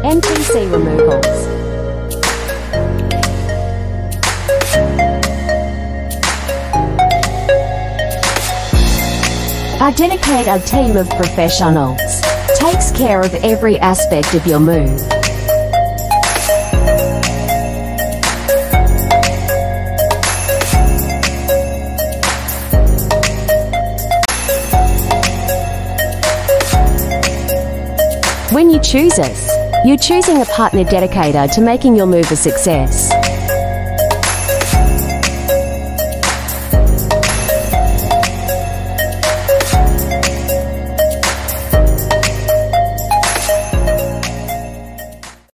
MTC Removals. Our dedicated team of professionals takes care of every aspect of your move. When you choose us, you're choosing a partner dedicated to making your move a success.